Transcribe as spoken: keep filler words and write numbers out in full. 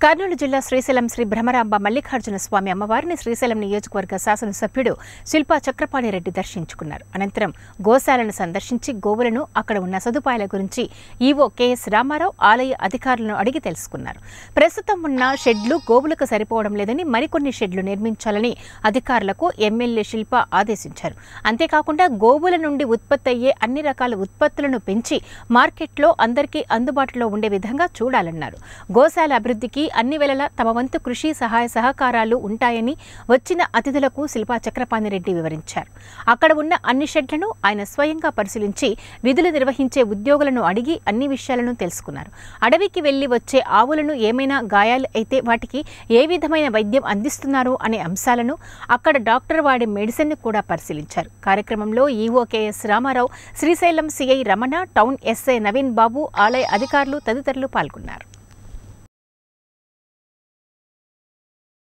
కర్నూలు జిల్లా శ్రీశైలం శ్రీ బ్రహ్మరాంబ మల్లికార్జున స్వామి అమ్మవారిని శ్రీశైలం నియోజకవర్గ శాసనసభ్యుడు శిల్పా చక్రపాణి రెడ్డి దర్శించుకున్నారు. అనంతరం గోశాలను సందర్శించి గోవులను, అక్కడ ఉన్న సదుపాయాల గురించి ఈవో కెఎస్ రామారావు ఆలయ అధికారులను అడిగి తెలుసుకున్నారు. ప్రస్తుతం ఉన్న షెడ్లు గోవులకు సరిపోవడం లేదని మరికొన్ని షెడ్లు నిర్మించాలని అధికారులకు ఎమ్మెల్యే శిల్ప ఆదేశించారు. అంతేకాకుండా గోవుల నుండి ఉత్పత్తి అయ్యే అన్ని రకాల ఉత్పత్తులను పెంచి మార్కెట్లో అందరికీ అందుబాటులో ఉండే విధంగా చూడాలన్నారు. గోశాల అభివృద్ధికి అన్ని వేళలా తమ వంతు కృషి సహాయ సహకారాలు ఉంటాయని వచ్చిన అతిథులకు శిల్పా చక్రపాణి రెడ్డి వివరించారు. అక్కడ ఉన్న అన్ని షెడ్లను ఆయన స్వయంగా పరిశీలించి విధులు నిర్వహించే ఉద్యోగులను అడిగి అన్ని విషయాలను తెలుసుకున్నారు. అడవికి వెళ్లి వచ్చే ఆవులను ఏమైనా గాయాలు అయితే వాటికి ఏ విధమైన వైద్యం అందిస్తున్నారు అనే అంశాలను, అక్కడ డాక్టర్ వాడే మెడిసిన్ కూడా పరిశీలించారు. కార్యక్రమంలో EO KS Rama Rao, Srisailam CI Ramana, town SI Naveen Babu, ఆలయ అధికారులు తదితరులు పాల్గొన్నారు.